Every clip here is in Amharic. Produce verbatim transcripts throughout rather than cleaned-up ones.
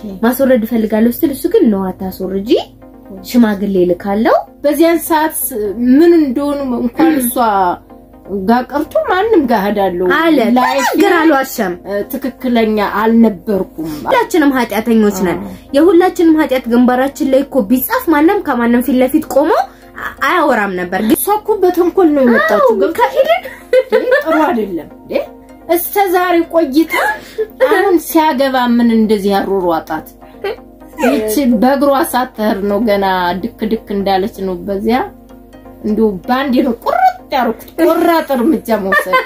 ማስወረድ ፈልጋለሁ ስትል እሱ ግን ነው አታስወርጂ ሽማግሌ ልካለው በዚያን ሰዓት ምን እንደሆነ እንኳን እሷ ጋቀርቱ ማንንም ጋዳለው አለ ግራሉ አሸም ትክክለኛ አልነበርኩም ሁላችንም ኃጢያተኞች ነን የሁላችንም ኃጢያት ግንባራችን ላይ እኮ ቢጻፍ ማንንም ከማንንም ፊት ለፊት ቆሞ አያወራም ነበር ግን እሷ እኮ በተንኮል ነው የመጣችው ገብታችሁ ጥሩ አይደለም እንዴ እስከ ዛሬ ቆይታ አሁን ሲያገባ ምን እንደዚህ ያሮሯጣት እቺ በእግሯ ሳተር ነው ገና ድክ ድክ እንዳለች ነው በዚያ እንዲው ባንዲ ነው ቁርጥ ያርኩት ቆራጥ እርምጃ መውሰድ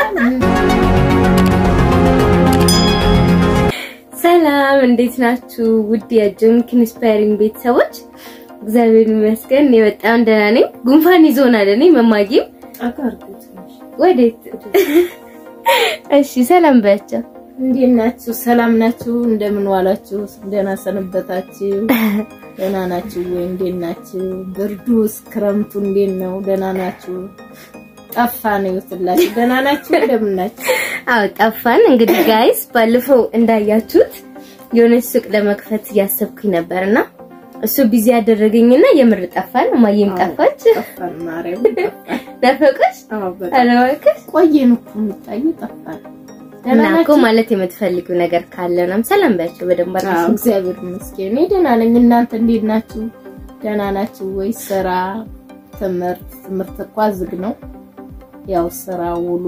ሰላም እንዴት ናችሁ ውድ የጆሚክ ኢንስፓይሪንግ ቤተሰቦች እግዚአብሔር ይመስገን የበጣም ደህና ነኝ ጉንፋን ይዞናል እኔ መማጊም አቃርኩት ወዴት እሺ ሰላም በያቸው እንዴት ናችሁ ሰላም ናችሁ እንደምን ዋላችሁ ደህና ሰነበታችሁ ደህና ናችሁ ወይ እንዴት ናችሁ ብርዱስ ክረምቱ እንዴት ነው ደህና ናችሁ ጠፋን ይወስላችሁ ደህና ናችሁ እንደምን ናችሁ አው ጠፋን እንግዲህ ጋይስ ባለፈው እንዳያችሁት የሆነች ሱቅ ለመክፈት ያሰብኩኝ ነበርና እሱ ቢዚ ያደረገኝና የምር ጠፋን ማየም ጠፋች ጠፋን ማርያም ደፈቀሽ አው አለዋከሽ ቆየን እኮ ምጣዩ ጠፋን እናኮ ማለት የምትፈልጉ ነገር ካለናም ሰላም ባያችሁ በደንብ አጥተው እግዚአብሔር ይመስገን ደህና ነኝ እናንተ እንዴት ናችሁ ደህና ናችሁ ወይ ስራ ትምህርት ትምህርት ቋዝግ ነው ያው ስራ ውሎ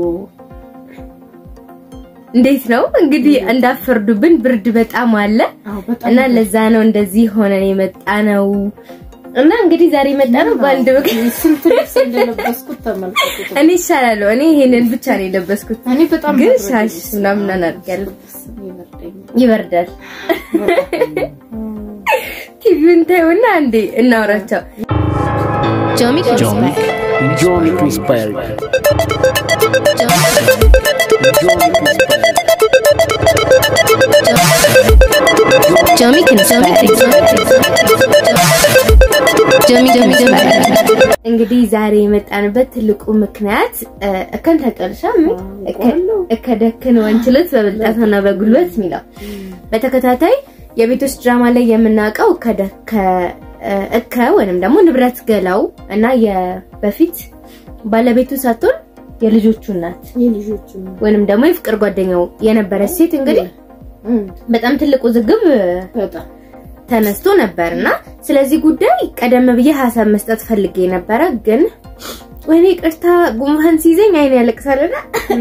እንዴት ነው እንግዲህ እንዳፈርዱብን ብርድ በጣም አለ እና ለዛ ነው እንደዚህ ሆነን የመጣነው እና እንግዲህ ዛሬ መጣነው ባንድ ወቅ ስንት ልብስ እንደለበስኩት ተመልከቱ እኔ ይሻላል እኔ ይሄንን ብቻ ነው የለበስኩት እኔ በጣም ግን ሻሽ ምናምን አናርጋለሁ ይበርዳል ቲቪውን ታዩና አንዴ እናወራቸው ጆሚክ ጆሚክ ጆሚክ ኢንስፓየርድ ጆሚክ ኢንስፓየርድ ጆሚክ ኢንስፓየርድ እንግዲህ ዛሬ የመጣንበት ትልቁ ምክንያት እከን ተቀርሻ እከደከን ወንችለት በብልጣትና በጉልበት ሚለው በተከታታይ የቤቶች ድራማ ላይ የምናቀው ከደከ እከ ወንም ደግሞ ንብረት ገላው እና የበፊት ባለቤቱ ሳትሆን የልጆቹ እናት የልጆቹ ወንም ደግሞ የፍቅር ጓደኛው የነበረ ሴት እንግዲህ በጣም ትልቁ ዝግብ በጣም ተነስቶ ነበርና ስለዚህ ጉዳይ ቀደም ብዬ ሐሳብ መስጠት ፈልጌ ነበር ግን ወኔ ቅርታ ጉንፋን ሲይዘኝ አይኔ ያለቅሳልና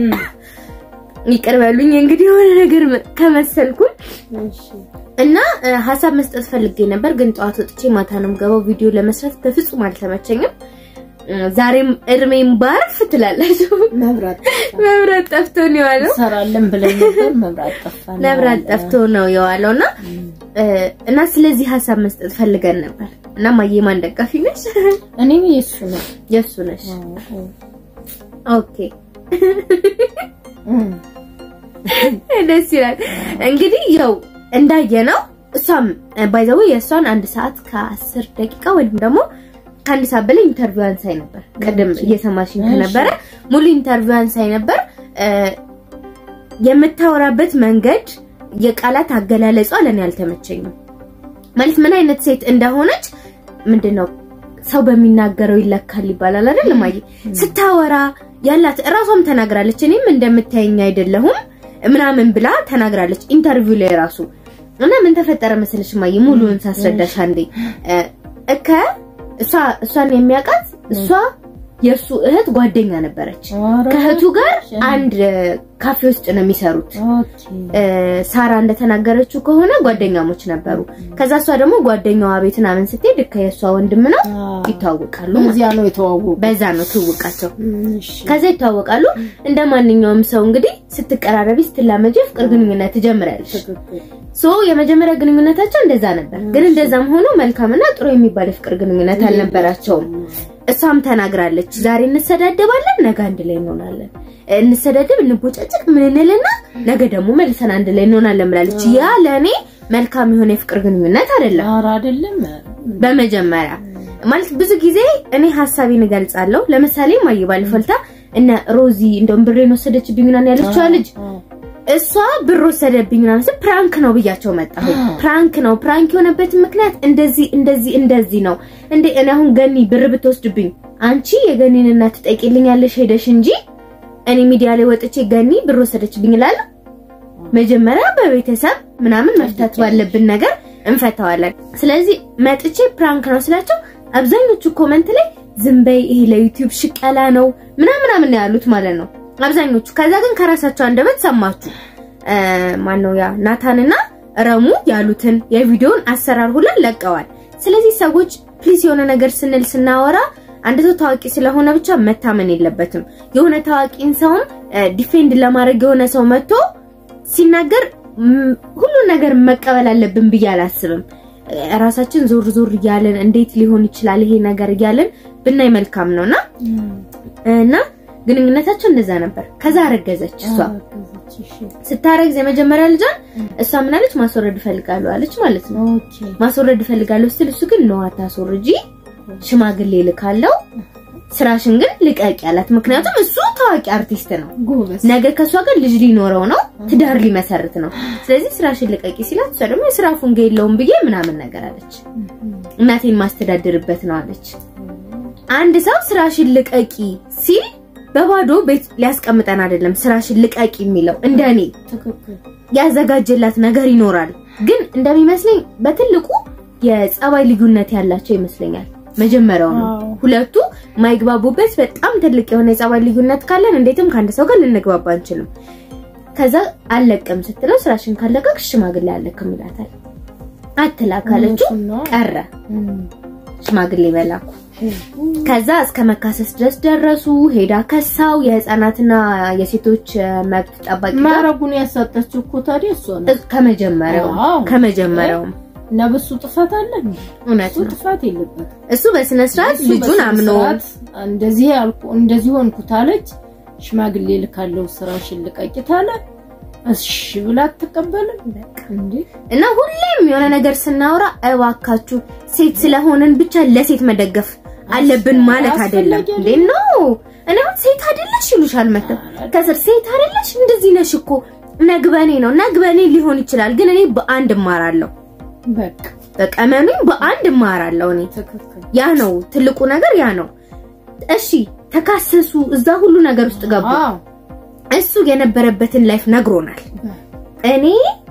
ይቀርባሉኝ እንግዲህ የሆነ ነገር ከመሰልኩ እና ሐሳብ መስጠት ፈልጌ ነበር ግን ጧት ወጥቼ ማታንም ገባው ቪዲዮ ለመስራት በፍጹም አልተመቸኝም ዛሬም እርሜን ባርፍ ትላላችሁ መብራት መብራት ጠፍቶ ነው ያለው ሰራለን ብለን ነበር መብራት ጠፋና መብራት ጠፍቶ ነው ያለውና እና ስለዚህ ሐሳብ መስጠት ፈልገን ነበር እና ማየማን ደጋፊ ነሽ እኔ የሱ ነው የሱ ነሽ ኦኬ ደስ ይላል እንግዲህ ያው እንዳየነው እሷም ባይዘው የሷን አንድ ሰዓት ከአስር ደቂቃ ወይም ደግሞ አንድ ሰዓት በላይ ኢንተርቪዋን ሳይ ነበር ቀደም እየሰማሽኝ ነበር ሙሉ ኢንተርቪዋን ሳይ ነበር የምታወራበት መንገድ የቃላት አገላለጿ ለኔ አልተመቸኝም ማለት ምን አይነት ሴት እንደሆነች ምንድነው ሰው በሚናገረው ይለካል ይባላል አይደል ማይ ስታወራ ያላት ራሷም ተናግራለች እኔም እንደምታየኝ አይደለሁም ምናምን ብላ ተናግራለች ኢንተርቪው ላይ ራሱ እና ምን ተፈጠረ መሰለሽ ማይ ሙሉን ሳስረዳሽ አንዴ እከ እሷ እሷን የሚያቃት እሷ የሱ እህት ጓደኛ ነበረች ከእህቱ ጋር አንድ ካፌ ውስጥ ነው የሚሰሩት ሳራ እንደተናገረችው ከሆነ ጓደኛሞች ነበሩ ከዛ እሷ ደግሞ ጓደኛዋ ቤትና ምን ስትሄድ ከየሷ ወንድም ነው ይታወቃሉ በዚያ ነው የተዋወቁ በዛ ነው ትውቃቸው ከዛ ይታወቃሉ እንደማንኛውም ሰው እንግዲህ ስትቀራረቢ ስትላመጂ ፍቅር ግንኙነት ትጀምራለች ሶ የመጀመሪያ ግንኙነታቸው እንደዛ ነበር ግን እንደዛም ሆኖ መልካምና ጥሩ የሚባል ፍቅር ግንኙነት አልነበራቸውም እሷም ተናግራለች ዛሬ እንሰዳደባለን ነገ አንድ ላይ እንሆናለን እንሰዳደብ እንቦጫጭቅ ምን እንልና ነገ ደግሞ መልሰን አንድ ላይ እንሆናለን ብላለች ያ ለኔ መልካም የሆነ ፍቅር ግንኙነት አይደለም አራ አይደለም በመጀመሪያ ማለት ብዙ ጊዜ እኔ ሐሳቤን እገልጻለሁ ለምሳሌ ማይባል ፈልታ እና ሮዚ እንደም ብሬን ወሰደችብኝና ያለችው ልጅ እሷ ብር ወሰደብኝ ምናምን ፕራንክ ነው ብያቸው መጣሁ ፕራንክ ነው ፕራንክ የሆነበት ምክንያት እንደዚህ እንደዚህ እንደዚህ ነው እንዴ እኔ አሁን ገኒ ብር ብትወስድብኝ አንቺ የገኒን እናት ትጠይቂልኛለሽ ሄደሽ እንጂ እኔ ሚዲያ ላይ ወጥቼ ገኒ ብር ወሰደችብኝ ይላል መጀመሪያ በቤተሰብ ምናምን መፍታት ባለብን ነገር እንፈታዋለን ስለዚህ መጥቼ ፕራንክ ነው ስላቸው አብዛኞቹ ኮሜንት ላይ ዝምበይ ይሄ ለዩቲዩብ ሽቀላ ነው ምናምን ምናምን ያሉት ማለት ነው አብዛኞቹ ከዛ ግን ከራሳቸው አንደበት ሰማችሁ ማን ነው ያ ናታንና ረሙ ያሉትን የቪዲዮን አሰራር ሁሉ ለቀዋል ስለዚህ ሰዎች ፕሊስ የሆነ ነገር ስንል ስናወራ አንድ ሰው ታዋቂ ስለሆነ ብቻ መታመን የለበትም የሆነ ታዋቂን ሰው ዲፌንድ ለማድረግ የሆነ ሰው መጥቶ ሲናገር ሁሉ ነገር መቀበል አለብን ብዬ አላስብም ራሳችን ዞር ዞር ይያለን እንዴት ሊሆን ይችላል ይሄ ነገር ይያለን ብናይ መልካም ነውና እና ግንኙነታቸው እንደዛ ነበር ከዛ አረገዘች እሷ ስታረግዝ የመጀመሪያ ልጇን እሷ ምን አለች ማስወረድ ፈልጋለሁ አለች ማለት ነው ኦኬ ማስወረድ ፈልጋለሁ ስትል እሱ ግን ነው አታስወርጂ ሽማግሌ ልካለው ስራሽን ግን ልቀቂ ያላት ምክንያቱም እሱ ታዋቂ አርቲስት ነው ነገ ከሷ ጋር ልጅ ሊኖረው ነው ትዳር ሊመሰርት ነው ስለዚህ ስራሽን ልቀቂ ሲላት እሷ ደግሞ የስራ ፉንጋ የለውም ብዬ ምናምን ነገር አለች እናቴን ማስተዳደርበት ነው አለች አንድ ሰው ስራሽን ልቀቂ ሲል በባዶ ቤት ሊያስቀምጠን አይደለም ስራሽን ልቀቂ የሚለው እንደኔ ተከክል ያዘጋጀላት ነገር ይኖራል ግን እንደሚመስለኝ በትልቁ የጸባይ ልዩነት ያላቸው ይመስለኛል መጀመሪያው ነው ሁለቱ ማይግባቡበት በጣም ትልቅ የሆነ የጸባይ ልዩነት ካለን እንዴትም ካንደ ሰው ጋር ልንግባባ አንችልም ከዛ አለቀም ስትለው ስራሽን ካለቀቅሽ ሽማግሌ አለከም ይላታል አትላካለችው ቀረ ሽማግሌ በላኩ ከዛ እስከ መካሰስ ድረስ ደረሱ ሄዳ ከሳው የህፃናትና የሴቶች መብት ጠባቂ ማረጉን ያሳጣችው እኮ ታዲያ እሷ ነው ከመጀመሪያው ከመጀመሪያው ነብሱ ጥፋት አለ እውነት ነው ጥፋት የለበት እሱ በስነ ስርዓት ልጁን አምኖ እንደዚህ ያልኩ እንደዚህ ሆንኩ ታለች ሽማግሌ ልካለው ስራሽን ልቀቂ ታለ እሺ ብላ ተቀበልን በቃ እንዴ እና ሁሌም የሆነ ነገር ስናወራ እባካችሁ ሴት ስለሆነን ብቻ ለሴት መደገፍ አለብን ማለት አይደለም እንዴ ነው እኔ ሴት አይደለሽ ይሉሻል መጣ ከስር ሴት አይደለሽ እንደዚህ ነሽ እኮ ነግበኔ ነው ነግበኔ ሊሆን ይችላል ግን እኔ በአንድ ማራለሁ በቃ በቃ ማንም በአንድ ማራለሁ እኔ ተከክል ያ ነው ትልቁ ነገር ያ ነው እሺ ተካሰሱ እዛ ሁሉ ነገር ውስጥ ገቡ እሱ የነበረበትን ላይፍ ነግሮናል እኔ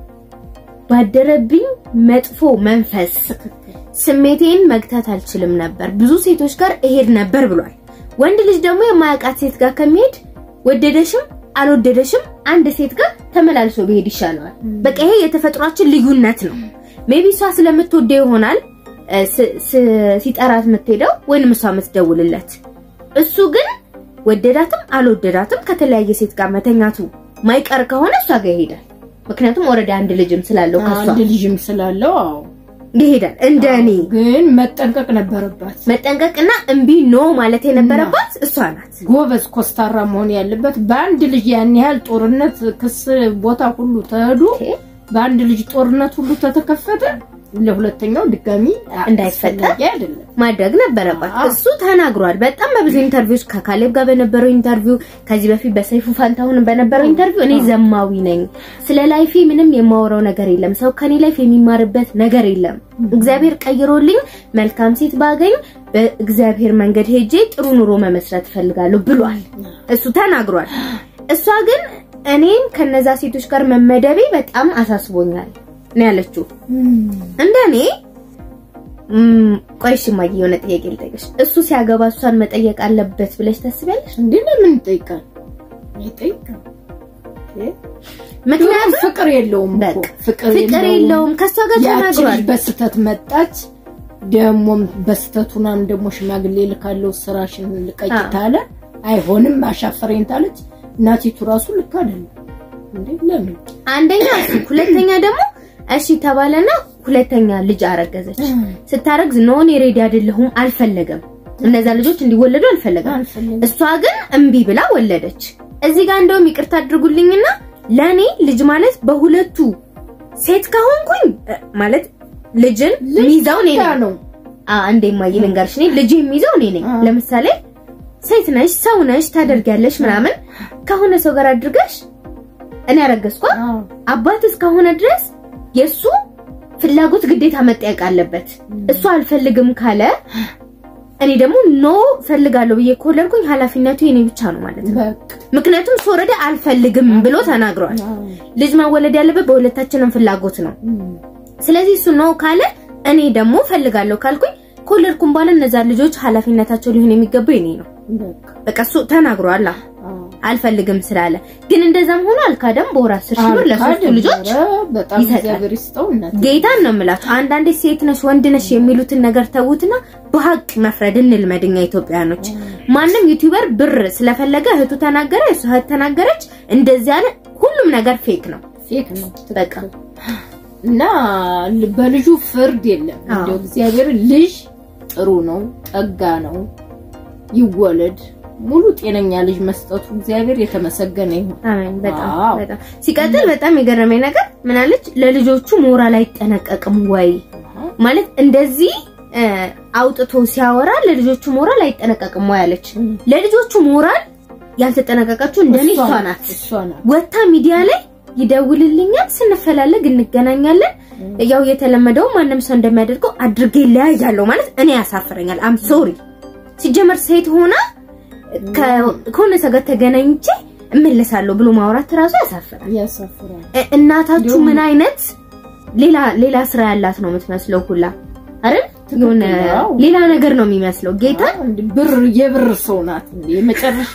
ባደረብኝ መጥፎ መንፈስ ስሜቴን መግታት አልችልም ነበር ብዙ ሴቶች ጋር እሄድ ነበር ብሏል ወንድ ልጅ ደግሞ የማያቃት ሴት ጋር ከመሄድ ወደደሽም አልወደደሽም አንድ ሴት ጋር ተመላልሶ በሄድ ይሻላል በቃ ይሄ የተፈጥሯችን ልዩነት ነው ሜቢ ሷ ስለምትወደው ይሆናል ሲጠራት ምትሄደው ወይንም ሷ ምትደውልለት እሱ ግን ወደዳትም አልወደዳትም ከተለያየ ሴት ጋር መተኛቱ ማይቀር ከሆነ ሷ ጋር ይሄዳል ምክንያቱም ኦሬዲ አንድ ልጅም ስላለው ከሷ አንድ ልጅም ስላለው አዎ ይሄዳል እንደኔ ግን መጠንቀቅ ነበረባት መጠንቀቅና እንቢ ኖ ማለት የነበረባት እሷ ናት ጎበዝ ኮስታራ መሆን ያለበት በአንድ ልጅ ያን ያህል ጦርነት ክስ ቦታ ሁሉ ተሄዱ በአንድ ልጅ ጦርነት ሁሉ ተተከፈተ ለሁለተኛው ድጋሚ እንዳይፈጠር አይደለም ማድረግ ነበረባት እሱ ተናግሯል በጣም በብዙ ኢንተርቪውስ ከካሌብ ጋር በነበረው ኢንተርቪው ከዚህ በፊት በሰይፉ ፋንታሁን በነበረው ኢንተርቪው እኔ ዘማዊ ነኝ ስለ ላይፌ ምንም የማወራው ነገር የለም ሰው ከኔ ላይፍ የሚማርበት ነገር የለም እግዚአብሔር ቀይሮልኝ መልካም ሴት ባገኝ በእግዚአብሔር መንገድ ሄጄ ጥሩ ኑሮ መመስረት ፈልጋለሁ ብሏል እሱ ተናግሯል እሷ ግን እኔም ከነዛ ሴቶች ጋር መመደቤ በጣም አሳስቦኛል ነው ያለችው እንደኔ ቆይሽ ማይ የሆነ ጥያቄ ልጠይቅሽ እሱ ሲያገባ እሷን መጠየቅ አለበት ብለሽ ታስቢያለሽ እንዴ ለምን ጠይቃል ይጠይቃል ምክንያቱም ፍቅር የለውም እኮ ፍቅር የለውም ከሷ ጋር ተናግሯል በስተት መጣች ደሞም በስተቱናም ደሞ ሽማግሌ ልካለው ስራሽን ልቀቂ ታለ አይሆንም አሻፈረኝ ታለች እናቲቱ ራሱ ልክ አይደለም እንዴ ለምን አንደኛ ሁለተኛ ደግሞ እሺ ተባለና ሁለተኛ ልጅ አረገዘች ስታረግዝ ኖን ሬዲ አይደለሁም አልፈለገም እነዛ ልጆች እንዲወለዱ አልፈለገም እሷ ግን እንቢ ብላ ወለደች እዚህ ጋር እንደውም ይቅርታ አድርጉልኝና ለኔ ልጅ ማለት በሁለቱ ሴት ከሆንኩኝ ማለት ልጅን ሚዛው ነኝ ነው አ አንዴ ማይልን ጋርሽ ነኝ ልጅ የሚይዘው ነኝ ነኝ ለምሳሌ ሴት ነሽ ሰው ነሽ ታደርጋለሽ ምናምን ከሆነ ሰው ጋር አድርገሽ እኔ አረገዝኩ አባት እስከሆነ ድረስ የሱ ፍላጎት ግዴታ መጠየቅ አለበት እሱ አልፈልግም ካለ እኔ ደግሞ ኖ ፈልጋለሁ ብዬ ኮለርኩኝ ኃላፊነቱ የኔ ብቻ ነው ማለት ነው ምክንያቱም ሶረደ አልፈልግም ብሎ ተናግሯል ልጅ ማወለድ ያለበት በሁለታችንም ፍላጎት ነው ስለዚህ እሱ ነው ካለ እኔ ደግሞ ፈልጋለሁ ካልኩኝ ኮለርኩም ባለ እነዛ ልጆች ኃላፊነታቸው ሊሆን የሚገባው የኔ ነው በቃ እሱ ተናግሯል አልፈልግም ስላለ ግን እንደዛም ሆኖ አልካደም በወር አስር ሺህ ብር ለሶስት ልጆች በጣም እግዚአብሔር ይስጠውና ጌታን ነው ማለት አንድ አንድ ሴት ነሽ ወንድ ነሽ የሚሉትን ነገር ተውትና በሐቅ መፍረድ እንልመድኛ ኢትዮጵያኖች ማንንም ዩቲዩበር ብር ስለፈለገ እህቱ ተናገረ እሱ እህት ተናገረች እንደዚህ ያለ ሁሉም ነገር ፌክ ነው ፌክ ነው በቃ እና በልጁ ፍርድ የለም እንደው እግዚአብሔር ልጅ ጥሩ ነው ጠጋ ነው ይወለድ ሙሉ ጤነኛ ልጅ መስጠቱ እግዚአብሔር የተመሰገነ ይሁን አሜን በጣም በጣም ሲቀጥል በጣም የገረመኝ ነገር ምን አለች ለልጆቹ ሞራል አይጠነቀቅም ወይ ማለት እንደዚህ አውጥቶ ሲያወራ ለልጆቹ ሞራል አይጠነቀቅም ወይ አለች ለልጆቹ ሞራል ያልተጠነቀቀችው እንደኔ ሷናት ወጣ ሚዲያ ላይ ይደውልልኛል ስንፈላለግ እንገናኛለን ያው የተለመደው ማንንም ሰው እንደሚያደርገው አድርጌ ለያያለው ማለት እኔ ያሳፍረኛል አም ሶሪ ሲጀመር ሴት ሆና ከሆነ ሰገት ተገናኝቼ እመለሳለሁ ብሎ ማውራት ራሱ ያሳፍራል ያሳፍራል እናታችሁ ምን አይነት ሌላ ሌላ ስራ ያላት ነው የምትመስለው ሁላ አይደል የሆነ ሌላ ነገር ነው የሚመስለው ጌታ ብር የብር ሰው ናት የመጨረሻ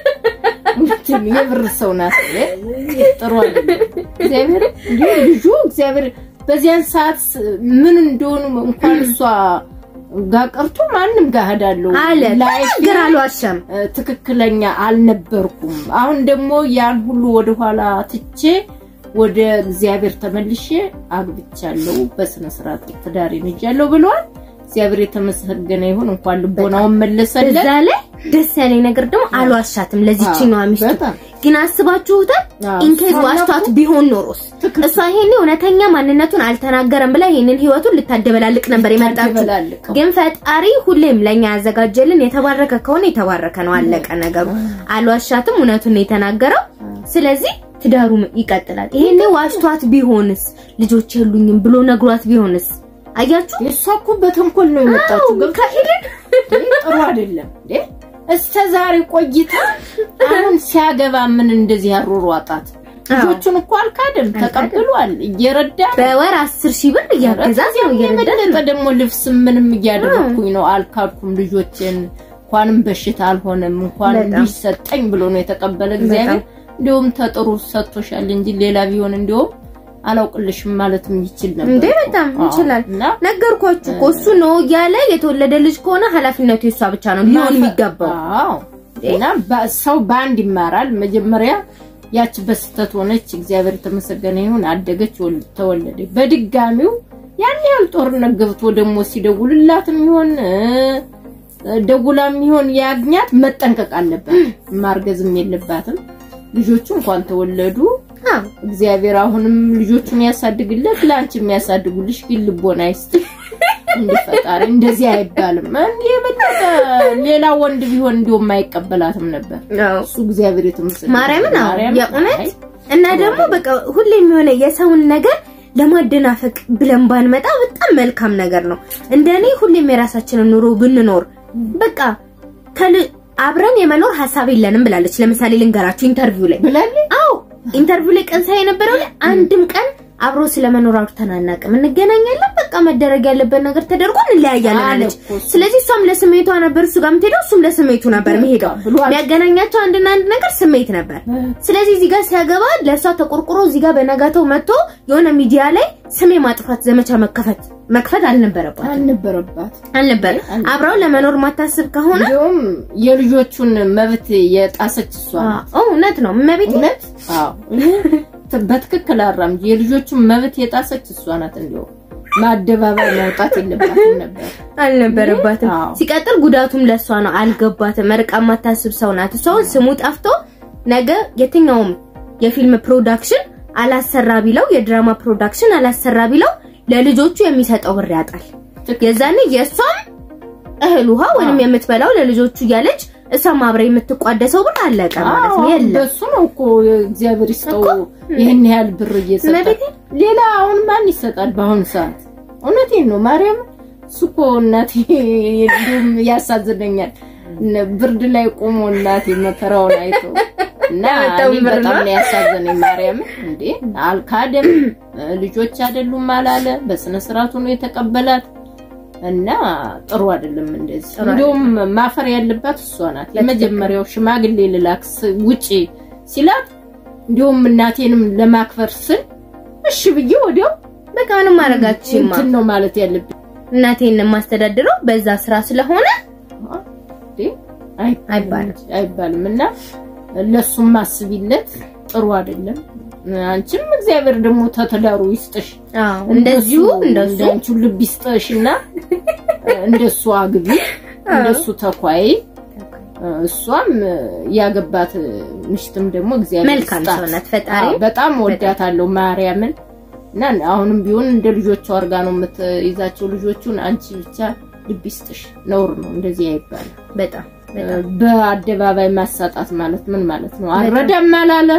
የብር ሰው ናት ጥሩ አይደለም እግዚአብሔር ልጁ እግዚአብሔር በዚያን ሰዓት ምን እንደሆነ እንኳን እሷ ጋቀርቱ ማንንም ጋህዳለው ላይግራሉ አሸም ትክክለኛ አልነበርኩም አሁን ደግሞ ያን ሁሉ ወደ ኋላ ትቼ ወደ እግዚአብሔር ተመልሼ አግብቻለሁ በስነ ስርዓት ትዳሬን ይያለው ብሏል እግዚአብሔር የተመሰገነ ይሁን እንኳን ልቦናው መለሰለ ዛለ ደስ ያለኝ ነገር ደግሞ አልዋሻትም ለዚህኛው ሚስቱ ግን አስባችሁት ኢንኬዝ ዋሽቷት ቢሆን ኖሮስ እሷ ይሄን እውነተኛ ማንነቱን አልተናገረም ብላ ይሄንን ህይወቱን ልታደበላልቅ ነበር የመጣችው ግን ፈጣሪ ሁሌም ለኛ ያዘጋጀልን የተባረከ ከሆነ የተባረከ ነው አለቀ ነገሩ አልዋሻትም እውነቱን ነው የተናገረው ስለዚህ ትዳሩ ይቀጥላል ይሄን ዋሽቷት ቢሆንስ ልጆች የሉኝም ብሎ ነግሯት ቢሆንስ አያችሁ እሷኩ በተንኮል ነው የመጣችው ግን ከሄደን ጥሩ አይደለም እንዴ እስከዛሬ ቆይታ አሁን ሲያገባ ምን እንደዚህ ያሮሯጣት ልጆቹን እኮ አልካደም ተቀበሏል እየረዳ በወር አስር ሺህ ብር ያገዛዝ ነው እየረዳ ደግሞ ልብስ ምንም እያደረኩኝ ነው አልካድኩም ልጆችን እንኳንም በሽታ አልሆነም እንኳን ቢሰጠኝ ብሎ ነው የተቀበለ እግዚአብሔር እንደውም ተጥሩ ሰጥቶሻል እንጂ ሌላ ቢሆን እንደውም አላውቅልሽም ማለትም ይችል ነበር እንዴ በጣም ይችላል ነገርኳችሁ እኮ እሱ ነው ያለ የተወለደ ልጅ ከሆነ ኃላፊነቱ የሷ ብቻ ነው ሊሆን የሚገባው አዎ እና ሰው ባንድ ይማራል መጀመሪያ ያቺ በስተት ሆነች እግዚአብሔር ተመሰገነ ይሁን አደገች ተወለደ በድጋሚው ያን ያህል ጦርነት ገብቶ ደሞ ሲደውልላትም ይሁን ደውላም ይሁን ያግኛት መጠንቀቅ አለበት ማርገዝም የለባትም ልጆቹ እንኳን ተወለዱ እግዚአብሔር አሁንም ልጆቹን ያሳድግለት ላንቺ የሚያሳድጉልሽ ግን ልቦና ይስጥ እንድፈጣሪ እንደዚህ አይባልም እንዴ በቃ ሌላ ወንድ ቢሆን እንደው ማይቀበላትም ነበር እሱ እግዚአብሔር የተመሰገነ ማርያም ነው የእውነት እና ደግሞ በቃ ሁሌም የሆነ የሰውን ነገር ለማደናፈቅ ብለን ባንመጣ በጣም መልካም ነገር ነው እንደኔ ሁሌም የራሳችንን ኑሮ ብንኖር በቃ ከል አብረን የመኖር ሐሳብ የለንም ብላለች ለምሳሌ ልንገራችሁ ኢንተርቪው ላይ ብላለች አው ኢንተርቪው ላይ ቀን ሳይ ነበረው አንድም ቀን አብሮ ስለመኖር አውርተናናቀም እንገናኛለን በቃ መደረግ ያለበት ነገር ተደርጎ እንለያያለን አለች ስለዚህ እሷም ለስሜቷ ነበር እሱ ጋር ምትሄደው እሱም ለስሜቱ ነበር የሚሄደው የሚያገናኛቸው አንድና አንድ ነገር ስሜት ነበር ስለዚህ እዚህ ጋር ሲያገባ ለሷ ተቆርቆሮ እዚህ ጋር በነጋታው መጥቶ የሆነ ሚዲያ ላይ ስሜ ማጥፋት ዘመቻ መከፈት መክፈት አልነበረባት አልነበረባት አልነበር አብራው ለመኖር ማታስብ ከሆነ እንደውም የልጆቹን መብት የጣሰች እሷ አዎ እውነት ነው መብት እውነት አዎ በትክክል አራምጂ የልጆቹን መብት የጣሰች እሷ ናት እንደው ማደባባይ ማውጣት የለባትም ነበር አልነበረባትም ሲቀጥል ጉዳቱም ለሷ ነው አልገባትም መርቃ ማታስብ ሰው ናት እሷው ስሙ ጠፍቶ ነገ የትኛውም የፊልም ፕሮዳክሽን አላሰራ ቢለው የድራማ ፕሮዳክሽን አላሰራ ቢለው ለልጆቹ የሚሰጠው ብር ያጣል የዛኔ የሷም እህል ውሃ ወንም የምትበላው ለልጆቹ ያለች እሷም አብረ የምትቋደሰው ብር አለቀ ማለት ነው የለም በሱ ነው እኮ እግዚአብሔር ይስጠው ይሄን ያህል ብር እየሰጠ ሌላ አሁን ማን ይሰጣል በአሁን ሰዓት እውነቴን ነው ማርያም ሱቆ እናቴ እንደም ያሳዝነኛል ብርድ ላይ ቆሞ እናቴ መከራውን አይቶ እና በጣም ነው ያሳዝነኝ ማርያም እንዴ አልካደም ልጆች አይደሉም ማላለ በስነ ስርዓቱ ነው የተቀበላት እና ጥሩ አይደለም እንደዚህ እንደውም ማፈር ያለባት እሷ ናት የመጀመሪያው ሽማግሌ ልላክስ ውጪ ሲላት እንደውም እናቴንም ለማክበር ስል እሺ ብዬ ወዲያው በቃ ምንም ማረጋችሁ እንትን ነው ማለት ያለብኝ እናቴን ማስተዳድረው በዛ ስራ ስለሆነ ዲ አይ አይባል አይባልምና ለሱም ማስቢለት ጥሩ አይደለም አንቺም እግዚአብሔር ደግሞ ተተዳሩ ይስጥሽ አዎ እንደዚሁ እንደሱ አንቺ ልብ ይስጥሽና እንደሱ አግቢ እንደሱ ተኳይ እሷም ያገባት ምሽትም ደግሞ እግዚአብሔር መልካም ሰውነት ፈጣሪ በጣም ወዳታለሁ ማርያምን እና አሁንም ቢሆን እንደ ልጆቹ አርጋ ነው የምትይዛቸው ልጆቹን አንቺ ብቻ ልብ ይስጥሽ ነውር ነው እንደዚህ አይባል በጣም በአደባባይ ማሳጣት ማለት ምን ማለት ነው አረዳም አላለ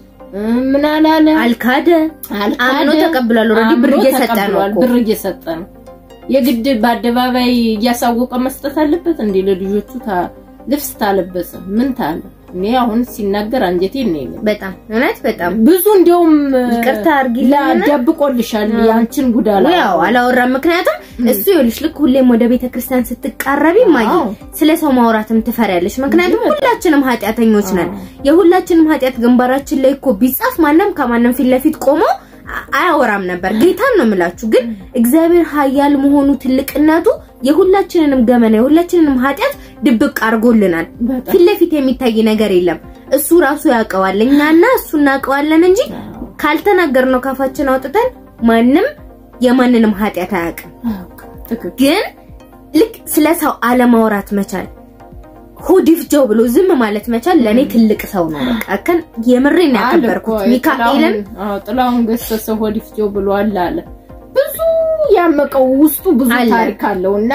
ምን አላለ አልካደ አልካደ ተቀብሏል ኦሬዲ ብር እየሰጠ ነው ብር እየሰጠ ነው የግድ በአደባባይ ያሳወቀ መስጠት አለበት እንዴ ለልጆቹ ታ ልብስ ታለበሰ ምን ታለ እኔ አሁን ሲናገር አንጀቴ ነው በጣም እውነት በጣም ብዙ እንደውም ይቅርታ አርጊልኝ ደብቆልሻል ያንቺን ጉዳላ ያው አላወራ ምክንያቱም እሱ ይልሽ ልክ ሁሌም ወደ ቤተክርስቲያን ስትቃረቢ ማይ ስለሰው ማውራትም ትፈሪያለሽ ምክንያቱም ሁላችንም ኃጢያተኞች ነን የሁላችንም ኃጢያት ግንባራችን ላይ እኮ ቢጻፍ ማንንም ከማንንም ፊት ለፊት ቆሞ አያወራም ነበር ጌታን ነው ምላችሁ ግን እግዚአብሔር ኃያል መሆኑ ትልቅነቱ የሁላችንንም ገመና የሁላችንንም ኃጢያት ድብቅ አርጎልናል ፊት ለፊት የሚታይ ነገር የለም እሱ ራሱ ያቀዋል እኛና እሱ እናቀዋለን እንጂ ካልተናገርነው ካፋችን አውጥተን ማንንም የማንንም ኃጢያት አያውቅም ግን ልክ ስለሰው አለማውራት መቻል ሆዲፍጆ ብሎ ዝም ማለት መቻል ለኔ ትልቅ ሰው ነው በቃ ከን የምሬን ያከበርኩት ሚካኤልን ጥላውን ገሰሰ ሆዲፍጆ ብሎ አላለ ብዙ ያመቀው ውስጡ ብዙ ታሪክ አለውና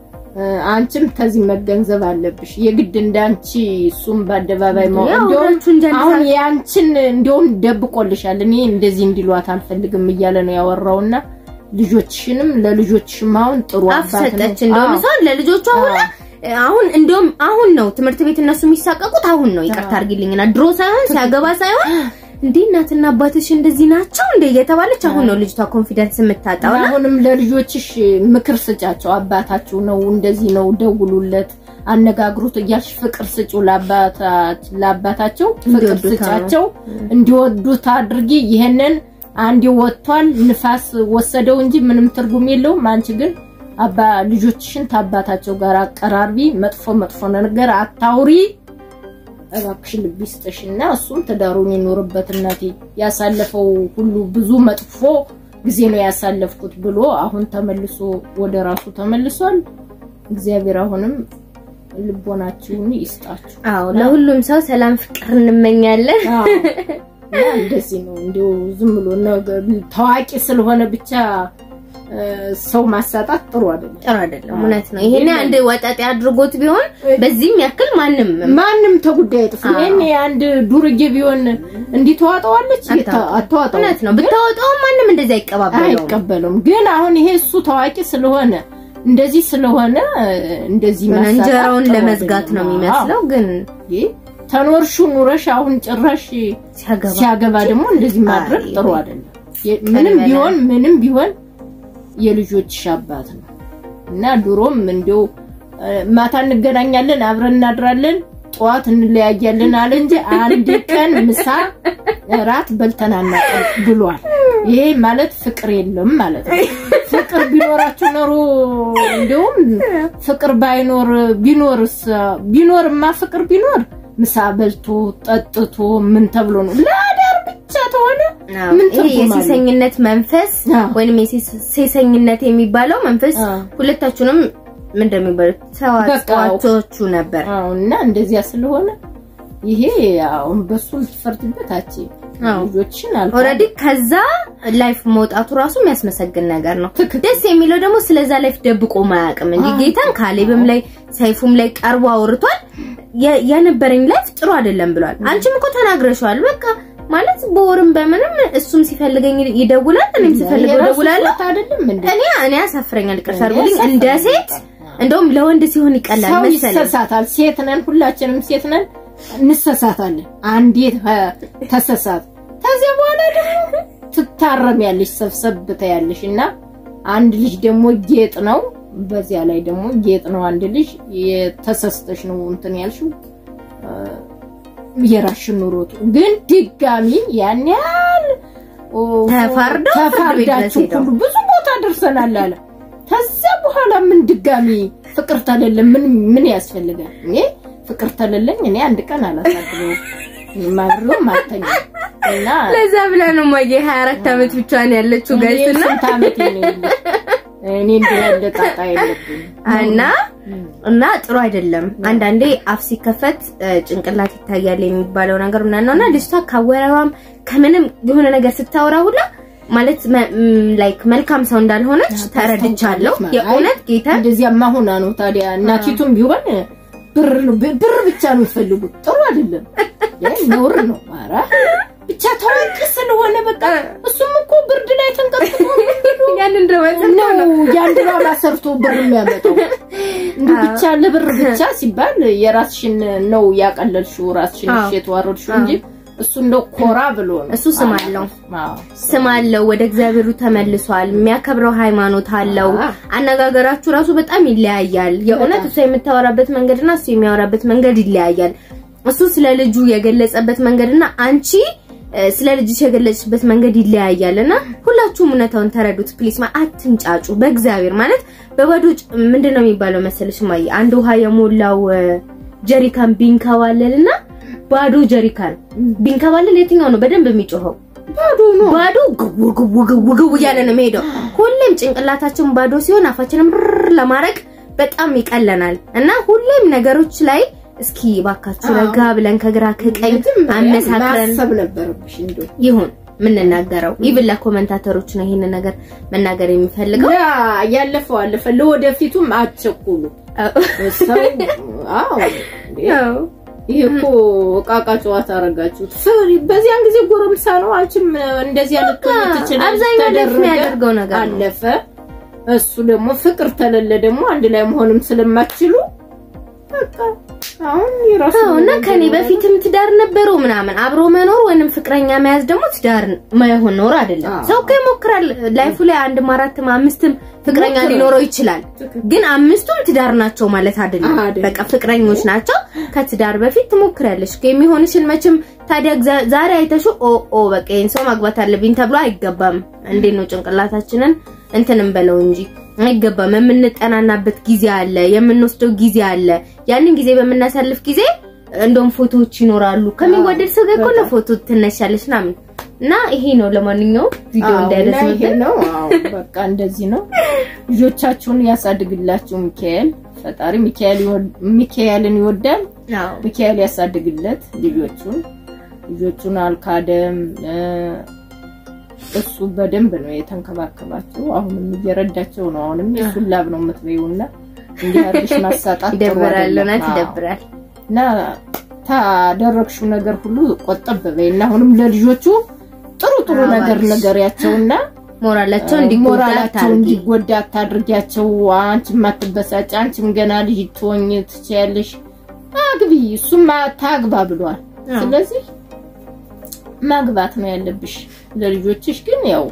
አንቺም ተዚህ መገንዘብ አለብሽ የግድ እንዳንቺ ሱም ባደባባይ ነው አሁን ያንቺን እንደውም ደብቆልሻል እኔ እንደዚህ እንዲሏት አልፈልግም እያለ ነው ያወራውና ልጆችሽንም ለልጆችሽም አሁን ጥሩ አባት ነው እንደውም ሰው ለልጆቹ አሁን አሁን እንደውም አሁን ነው ትምርት ቤት እነሱ የሚሳቀቁት አሁን ነው ይቅርታ አርጊልኝና ድሮ ሳይሆን ሲያገባ ሳይሆን እንዴ እናትና አባትሽ እንደዚህ ናቸው እንደ እየተባለች አሁን ነው ልጅቷ ኮንፊደንስ የምታጣው አሁንም ለልጆችሽ ምክር ስጫቸው አባታችሁ ነው እንደዚህ ነው ደውሉለት አነጋግሩት እያልሽ ፍቅር ስጪው ለአባታቸው ለአባታቸው ፍቅር ስጫቸው እንዲወዱት አድርጊ ይሄንን አንዲ ወጥቷል ንፋስ ወሰደው እንጂ ምንም ትርጉም የለውም አንቺ ግን አባ ልጆችሽን ታባታቸው ጋር አቀራርቢ መጥፎ መጥፎ ነገር አታውሪ እባክሽ ልብስጥሽና እሱም ተዳሩኝ ይኖርበት እናቴ ያሳለፈው ሁሉ ብዙ መጥፎ ጊዜ ነው ያሳለፍኩት ብሎ አሁን ተመልሶ ወደ ራሱ ተመልሷል እግዚአብሔር አሁንም ልቦናችሁን ይስጣችሁ አዎ ለሁሉም ሰው ሰላም ፍቅር እንመኛለን አዎ እንደዚህ ነው እንደው ዝም ብሎ ታዋቂ ስለሆነ ብቻ ሰው ማሳጣት ጥሩ አይደለም ጥሩ አይደለም እውነት ነው ይሄኔ አንድ ወጣጤ አድርጎት ቢሆን በዚህም ያክል ማንንም ማንንም ተጉዳይ ጥፍ ይሄኔ አንድ ዱርጌ ቢሆን እንዲተዋጣዋለች አተዋጣው እውነት ነው ብታወጣው ማንንም እንደዛ አይቀባበለው አይቀበሉም ግን አሁን ይሄ እሱ ታዋቂ ስለሆነ እንደዚህ ስለሆነ እንደዚህ ማሳጣት እንጀራውን ለመዝጋት ነው የሚመስለው ግን ተኖርሹ ኑረሽ አሁን ጭራሽ ሲያገባ ሲያገባ ደግሞ እንደዚህ ማድረግ ጥሩ አይደለም ምንም ቢሆን ምንም ቢሆን የልጆች አባት ነው እና ድሮም እንደው ማታ እንገናኛለን አብረን እናድራለን ጧት እንለያያለን አለ እንጂ አንድ ቀን ምሳ ራት በልተናና ብሏል ይሄ ማለት ፍቅር የለም ማለት ነው ፍቅር ቢኖራችሁ ኖሮ እንደውም ፍቅር ባይኖር ቢኖርስ ቢኖርማ ፍቅር ቢኖር ምሳ በልቶ ጠጥቶ ምን ተብሎ ነው ለአዳር ብቻ ተሆነ ምን ተብሎ የሴሰኝነት መንፈስ ወይንም የሴሰኝነት የሚባለው መንፈስ ሁለታችሁንም ምን እንደሚባለው ተዋጣጣችሁ ነበር አውና እንደዚያ ስለሆነ ይሄ አሁን በሱ ተፈርድበታች ልጆችን አልኩ ኦሬዲ ከዛ ላይፍ መውጣቱ ራሱ የሚያስመሰግን ነገር ነው ደስ የሚለው ደግሞ ስለዛ ላይፍ ደብቆ ማያቅም እንጂ ጌታን ካሌብም ላይ ሰይፉም ላይ ቀርቦ አውርቷል የነበረኝ ላይፍ ጥሩ አይደለም ብሏል አንቺም እኮ ተናግረሻል በቃ ማለት በወርም በምንም እሱም ሲፈልገኝ ይደውላል እኔም ሲፈልገው ይደውላል እኔ እኔ አሳፍረኛል ከሰርጉልኝ እንደ ሴት እንደውም ለወንድ ሲሆን ይቀላል መሰለኝ ሰሳታል ሴት ነን ሁላችንም ሴት ነን እንሰሳታለን አንዴ ተሰሳት ከዚያ በኋላ ደግሞ ትታረሚያለሽ ሰብሰብ ታያለሽና አንድ ልጅ ደግሞ ጌጥ ነው በዚያ ላይ ደግሞ ጌጥ ነው አንድ ልጅ የተሰስተሽ ነው እንትን ያልሽው የራሽ ኑሮት ግን ድጋሚ ያን ያል ተፋርዶ ተፋርዳችሁ ሁሉ ብዙ ቦታ ደርሰናል አለ ከዛ በኋላ ምን ድጋሚ ፍቅር ተለለ ምን ምን ያስፈልጋል እኔ ፍቅር ተለለኝ እኔ አንድ ቀን አላሳድረው ማብሩ ማተኛ እና ለዛ ብላ ነው ማየ ሃያ አራት አመት ብቻ ነው ያለችው ጋይስና ስንት አመት ነው እኔ እንደለ ጣጣ የለብኝ እና እና ጥሩ አይደለም አንዳንዴ አፍ ሲከፈት ጭንቅላት ይታያል የሚባለው ነገር ምናምን ነውና ልጅቷ ካወራራም ከመንም የሆነ ነገር ስታወራ ሁላ ማለት ላይክ መልካም ሰው እንዳልሆነች ተረድቻለሁ የእውነት ጌታ እንደዚያማ ሆና ነው ታዲያ እናቲቱም ቢሆን ብር ብር ብቻ ነው ፈልጉት ጥሩ አይደለም ነውር ነው አራ ብቻ ታውቂ ስለሆነ በቃ እሱም እኮ ብርድ ላይ ተንቀጥቅጦ ያንን ድራማ ነው ያን ድራማ ሰርቶ ብር የሚያመጣው እንዴ ብቻ ለብር ብቻ ሲባል የራስሽን ነው ያቀለልሽው ራስሽን እየተዋረድሽው እንጂ እሱ እንደው ኮራ ብሎ ነው እሱ ስማለው ስማለው ወደ እግዚአብሔሩ ተመልሷል የሚያከብረው ሃይማኖት አለው አነጋገራችሁ ራሱ በጣም ይለያያል የእውነት እሱ የምታወራበት መንገድና እሱ የሚያወራበት መንገድ ይለያያል እሱ ስለ ልጁ የገለጸበት መንገድና አንቺ ስለ ልጅሽ የገለጽበት መንገድ ይለያያልና ሁላችሁም እውነታውን ተረዱት ፕሊስ ማ አትንጫጩ በእግዚአብሔር ማለት በባዶ ምንድነው የሚባለው መሰለሽ ማይ አንድ ውሃ የሞላው ጀሪካን ቢንካዋለልና ባዶ ጀሪካን ቢንካዋለል የትኛው ነው በደንብ የሚጮኸው ባዶ ነው ባዶ ጉጉ ጉጉ ያለ ነው የሚሄደው ሁሌም ጭንቅላታችን ባዶ ሲሆን አፋችንም ለማረቅ በጣም ይቀለናል እና ሁሌም ነገሮች ላይ እስኪ ባካችሁ ረጋ ብለን ከግራ ከቀኝ አመሳክረን ማሰብ ነበርብሽ እንደው ይሁን ምን እናገረው ኢቭን ለኮሜንታተሮች ነው ይሄን ነገር መናገር የሚፈልገው ያ ያለፈው አለፈ ለወደፊቱም አትቸኩሉ ሰው አዎ ይሄኮ ቃቃ ጨዋታ አረጋችሁት ፍሪ በዚያን ጊዜ ጎረምሳ ነው አንቺም እንደዚህ ያልከው ትችላለሽ አብዛኛው ያደርገው ነገር አለፈ እሱ ደግሞ ፍቅር ተለለ ደግሞ አንድ ላይ መሆንም ስለማትችሉ በቃ አሁን ይራሱና ከኔ በፊትም ትዳር ነበረው ምናምን አብሮ መኖር ወንም ፍቅረኛ መያዝ ደግሞ ትዳር ማይሆን ኖር አይደለም ሰው ከሞክራል ላይፉ ላይ አንድ አራትም አምስትም ፍቅረኛ ሊኖረው ይችላል ግን አምስቱም ትዳር ናቸው ማለት አይደለም በቃ ፍቅረኞች ናቸው ከትዳር በፊት ትሞክራለሽ ከሚሆንሽን መቼም ታዲያ ዛሬ አይተሹ ኦ ኦ በቃ እንሰው ማግባት አለብኝ ተብሎ አይገባም እንዴ ነው ጭንቅላታችንን እንትንም በለው እንጂ አይገባም የምንጠናናበት ጊዜ አለ የምንወስደው ጊዜ አለ ያንን ጊዜ በመናሳልፍ ጊዜ እንደም ፎቶዎች ይኖራሉ ከሚወደድ ሰው ጋር ኮነ ፎቶ ትነሻለሽ ናምን እና ይሄ ነው ለማንኛው ቪዲዮ እንዳይረዝም ነው አዎ በቃ እንደዚህ ነው ልጆቻችሁን ያሳድግላችሁ ሚካኤል ፈጣሪ ሚካኤል ሚካኤልን ይወዳል አዎ ሚካኤል ያሳድግለት ልጆቹን ልጆቹን አልካደም እሱ በደንብ ነው የተንከባከባቸው አሁንም እየረዳቸው ነው አሁንም እሱ ላብ ነው የምትበዩና እንዲያርሽ ማሳጣት ይደብራልና ይደብራል እና ታደረክሽው ነገር ሁሉ ቆጠብ በይና አሁንም ለልጆቹ ጥሩ ጥሩ ነገር ነገርያቸውና ሞራላቸው እንዲጎዳታው እንዲጎዳ ታድርጊያቸው አንቺም ማትበሳጭ አንቺም ገና ልጅ ትሆኝ ትችያለሽ አግቢ እሱም ታግባ ብሏል ስለዚህ ማግባት ነው ያለብሽ ለልጆችሽ ግን ያው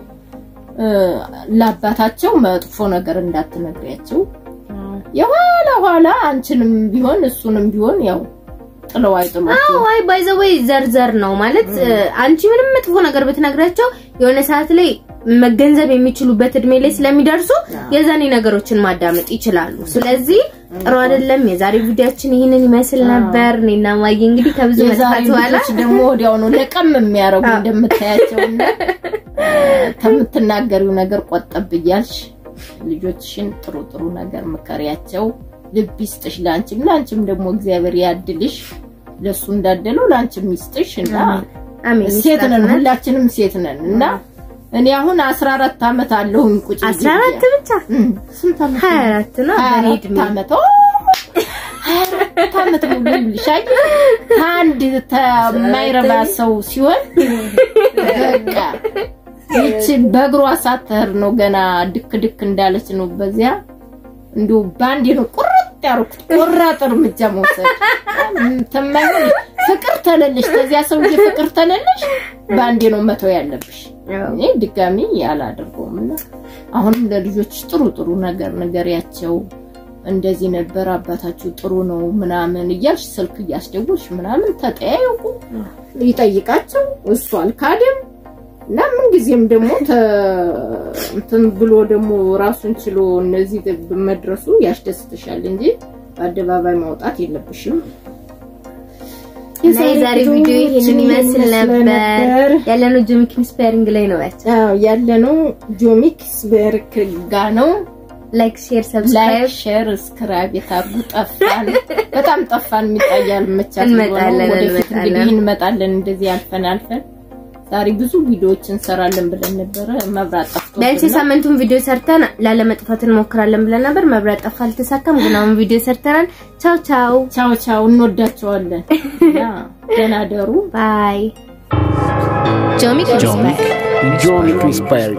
ለአባታቸው መጥፎ ነገር እንዳትነግሪያቸው የኋላ ኋላ አንቺንም ቢሆን እሱንም ቢሆን ያው ጥለው አይጥሏቸው አዎ አይ ባይ ዘ ዌይ ዘርዘር ነው ማለት አንቺ ምንም መጥፎ ነገር ብትነግራቸው የሆነ ሰዓት ላይ መገንዘብ የሚችሉበት እድሜ ላይ ስለሚደርሱ የዛኔ ነገሮችን ማዳመጥ ይችላሉ ስለዚህ ጥሩ አይደለም የዛሬ ቪዲዮአችን ይሄንን ይመስል ነበር እኔና ማይ እንግዲህ ከብዙ መጥፋት በኋላ ደግሞ ወዲያው ነው ለቀም የሚያረጉ እንደምታያቸውና ከምትናገሪው ነገር ቆጠብ ይያልሽ ልጆችሽን ጥሩ ጥሩ ነገር መከሪያቸው ልብይስጥሽ ላንቺም ላንቺም ደግሞ እግዚአብሔር ያድልሽ ለሱ እንዳደለው ላንቺም ይስጥሽና አሜን ሴት ነን ሁላችንም ሴት ነን እና እኔ አሁን አስራ አራት አመት አለሁኝ ቁጭ አስራ አራት ብቻ ስንት አመት ሃያ አራት ነው በኔ እድሜ አመት ታመት ሙሉ ይልሻል አንድ ተማይረባ ሰው ሲሆን በቃ እቺ በእግሯ ሳተር ነው ገና ድክ ድክ እንዳለች ነው በዚያ እንዶ ባንዴ ነው ቁርጥ ያርኩት ቆራጥር ምጃሞሰ ተማኝ ፍቅር ተለልሽ ተዚያ ሰው ፍቅር ተለልሽ ባንዴ ነው መተው ያለብሽ እኔ ድጋሚ ያላደርገውምና አሁን ለልጆች ጥሩ ጥሩ ነገር ነገርያቸው እንደዚህ ነበር አባታችሁ ጥሩ ነው ምናምን ይያልሽ ስልክ ያስደውልሽ ምናምን ተጠያየቁ ይጠይቃቸው እሱ አልካደም ለምን ጊዜም ደሞ እንትን ብሎ ደሞ ራሱን ችሎ እነዚህ በመድረሱ ያስደስተሻል እንጂ አደባባይ ማውጣት የለብሽም የዛሬ ቪዲዮ ይሄንን ይመስል ነበር ያለነው ጆሚክ ኢንስፓይሪንግ ላይ ነው ያቻው ያለነው ጆሚክ ኢንስፓይሪንግ ጋር ነው ላይክ ሼር ሰብስክራይብ ላይክ ሼር ሰብስክራይብ የታርጉ ጠፋን በጣም ጠፋን የሚጣያል መቻል እንመጣለን እንግዲህ እንመጣለን እንደዚህ አልፈን አልፈን ዛሬ ብዙ ቪዲዮዎችን ሰራለን ብለን ነበር መብራት ጠፍቶ በእንቺ ሳምንቱን ቪዲዮ ሰርተን ላለመጥፋት እንሞክራለን ብለን ነበር መብራት ጠፋ አልተሳካም ግን አሁን ቪዲዮ ሰርተናል ቻው ቻው ቻው ቻው እንወዳቸዋለን ያ ደህና ደሩ ባይ ጆሚክ Jomic Jomic Inspired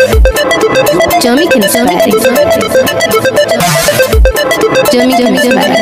Jomic Inspired Jomic Jomic